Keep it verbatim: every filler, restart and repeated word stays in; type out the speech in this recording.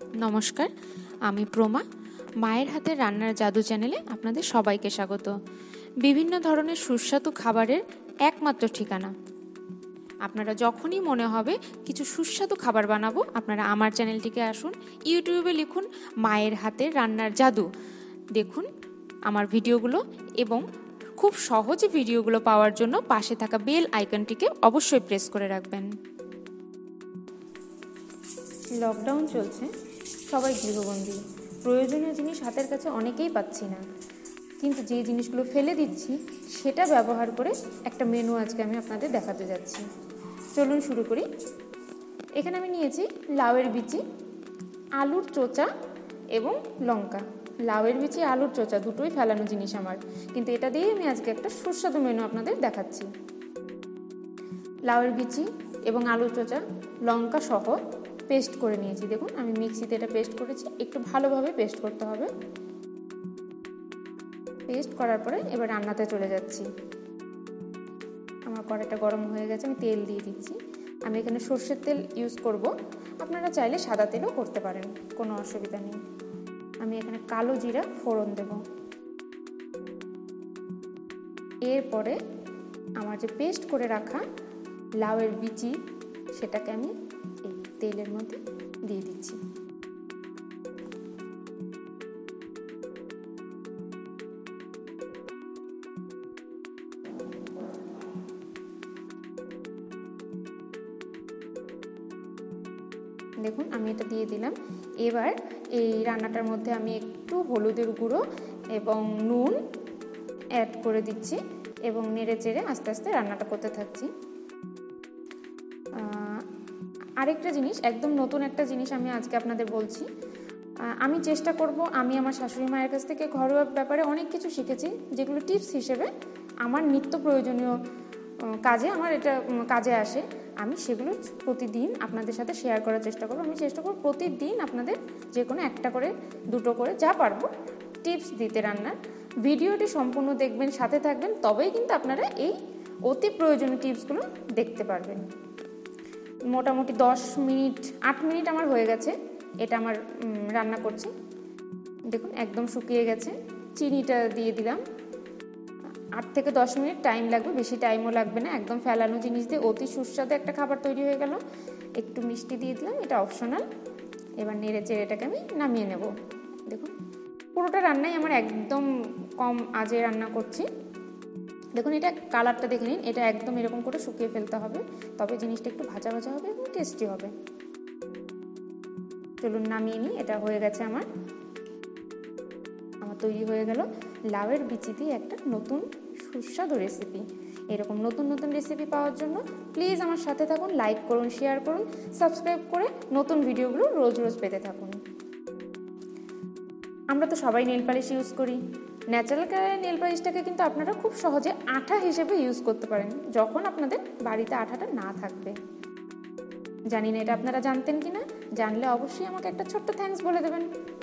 নমস্কার, আমি প্রমা। মায়ের হাতের রান্নার জাদু চ্যানেলে আপনাদের সবাইকে স্বাগত। বিভিন্ন ধরনের সুস্বাদু খাবারের একমাত্র ঠিকানা। আপনারা যখনই মনে হবে কিছু সুস্বাদু খাবার বানাবো, আপনারা আমার চ্যানেলটিকে আসুন, ইউটিউবে লিখুন মায়ের হাতের রান্নার জাদু, দেখুন আমার ভিডিওগুলো এবং খুব সহজে ভিডিওগুলো পাওয়ার জন্য পাশে থাকা বেল আইকনটিকে অবশ্যই প্রেস করে রাখবেন। লকডাউন চলছে, সবাই গৃহবন্দী, প্রয়োজনীয় জিনিস হাতের কাছে অনেকেই পাচ্ছি না, কিন্তু যে জিনিসগুলো ফেলে দিচ্ছি সেটা ব্যবহার করে একটা মেনু আজকে আমি আপনাদের দেখাতে যাচ্ছি। চলুন শুরু করি। এখানে আমি নিয়েছি লাউয়ের বিচি, আলুর চোচা এবং লঙ্কা। লাউয়ের বিচি, আলুর চোচা দুটোই ফেলানো জিনিস আমার, কিন্তু এটা দিয়েই আমি আজকে একটা সুস্বাদু মেনু আপনাদের দেখাচ্ছি। লাউয়ের বিচি এবং আলুর চোচা লঙ্কা সহ পেস্ট করে নিয়েছি। দেখুন আমি মিক্সিতে এটা পেস্ট করেছি, একটু ভালোভাবে পেস্ট করতে হবে। পেস্ট করার পরে এবার রান্নাতে চলে যাচ্ছি। আমার কড়াইটা গরম হয়ে গেছে, আমি তেল দিয়ে দিচ্ছি। আমি এখানে সর্ষের তেল ইউজ করব, আপনারা চাইলে সাদা তেলও করতে পারেন, কোনো অসুবিধা নেই। আমি এখানে কালো জিরা ফোড়ন দেব। এরপরে আমার যে পেস্ট করে রাখা লাউয়ের বিচি সেটাকে আমি এই তেলের মধ্যে দিয়ে দিচ্ছি। দেখুন আমি এটা দিয়ে দিলাম। এবার এই রান্নাটার মধ্যে আমি একটু হলুদের গুঁড়ো এবং নুন অ্যাড করে দিচ্ছি এবং নেড়ে চেড়ে আস্তে আস্তে রান্নাটা করতে থাকছি। আরেকটা জিনিস, একদম নতুন একটা জিনিস আমি আজকে আপনাদের বলছি। আমি চেষ্টা করব, আমি আমার শাশুড়ি মায়ের কাছ থেকে ঘরোয়া ব্যাপারে অনেক কিছু শিখেছি, যেগুলো টিপস হিসেবে আমার নিত্য প্রয়োজনীয় কাজে আমার এটা কাজে আসে। আমি সেগুলো প্রতিদিন আপনাদের সাথে শেয়ার করার চেষ্টা করব। আমি চেষ্টা করব প্রতিদিন আপনাদের যে কোনো একটা করে দুটো করে যা পারবো টিপস দিতে রান্নার। ভিডিওটি সম্পূর্ণ দেখবেন, সাথে থাকবেন, তবেই কিন্তু আপনারা এই অতি প্রয়োজনীয় টিপসগুলো দেখতে পারবেন। মোটামুটি দশ মিনিট আট মিনিট আমার হয়ে গেছে এটা আমার রান্না করছি। দেখুন একদম শুকিয়ে গেছে। চিনিটা দিয়ে দিলাম। আট থেকে দশ মিনিট টাইম লাগবে, বেশি টাইমও লাগবে না। একদম ফেলানো জিনিস দিয়ে অতি সুস্বাদু একটা খাবার তৈরি হয়ে গেল। একটু মিষ্টি দিয়ে দিলাম, এটা অপশনাল। এবার নেড়ে চেড়ে এটাকে আমি নামিয়ে নেব। দেখুন পুরোটা রান্নাই আমার একদম কম আঁচে রান্না করছি। দেখুন এটা কালারটা দেখে নিন, এটা একদম এরকম করে শুকিয়ে ফেলতে হবে, তবে জিনিসটা একটু ভাজা ভাজা হবে এবং টেস্টি হবে। চলুন নামিয়ে নিই। এটা হয়ে গেছে আমার আমার তৈরি হয়ে গেল লাউয়ের বিচি দিয়ে একটা নতুন সুস্বাদু রেসিপি। এরকম নতুন নতুন রেসিপি পাওয়ার জন্য প্লিজ আমার সাথে থাকুন, লাইক করুন, শেয়ার করুন, সাবস্ক্রাইব করে নতুন ভিডিওগুলো রোজ রোজ পেতে থাকুন। আমরা তো সবাই নেল পালিশ ইউজ করি। ন্যাচারাল কালারের নেল পালিশটাকে কিন্তু আপনারা খুব সহজে আঠা হিসেবে ইউজ করতে পারেন, যখন আপনাদের বাড়িতে আঠাটা না থাকবে। জানি না এটা আপনারা জানতেন কি না, জানলে অবশ্যই আমাকে একটা ছোট্ট থ্যাঙ্কস বলে দেবেন।